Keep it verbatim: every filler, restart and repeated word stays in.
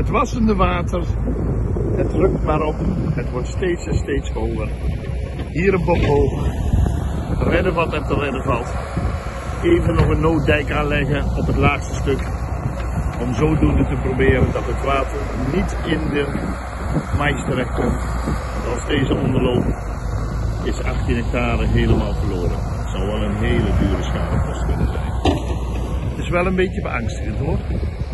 Het wassende water, het drukt maar op, het wordt steeds en steeds hoger. Hier een bocht hoog, redden wat er te redden valt. Even nog een nooddijk aanleggen op het laagste stuk, om zodoende te proberen dat het water niet in de mais terechtkomt. Want als deze onderloopt, is achttien hectare helemaal verloren. Het zou wel een hele dure schadepost kunnen zijn. Het is wel een beetje beangstigend hoor.